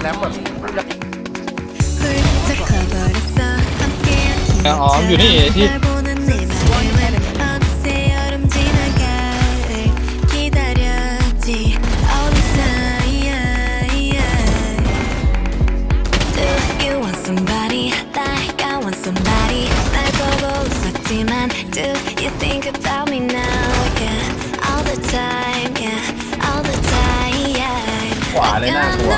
แรมแบบอ๋ออยู่นี่ที่ Do you think about me now? Yeah, all the time, yeah, all the time, yeah. ขวาเลยน่ากลัว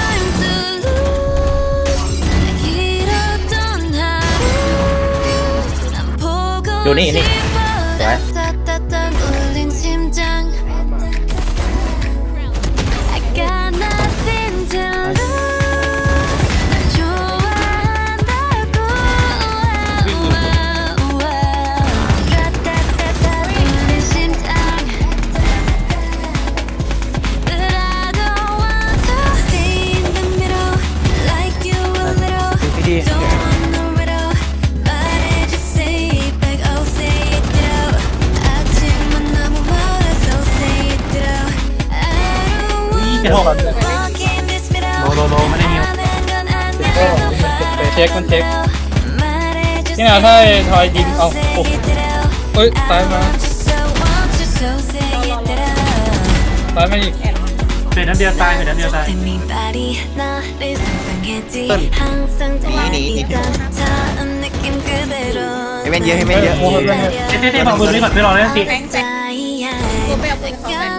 อยู่นี่นี่สวยโนไม่ได้เงี้ยเช็คมันเช็คนี่นะถ้าทอยยิงเอาเฮ้ยตายมาอีกเป็นน้ำเดียวตายเป็นน้ำเดียวตายหนีให้เว้นเยอะให้เว้นเยอะเต้บอกปืนนี้ก่อนไปรอเลยสิกูไปเอาปืนเขาไป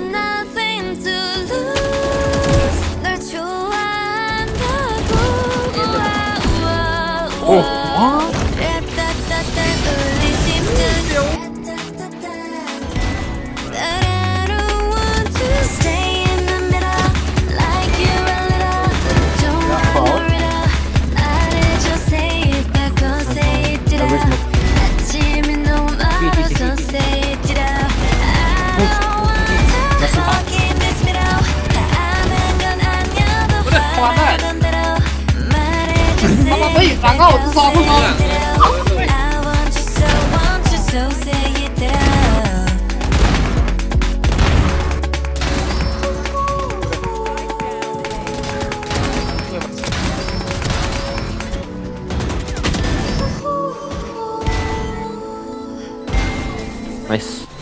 โอ้เฮ้ยหลังเข้าซองพุ่งเข้า Nice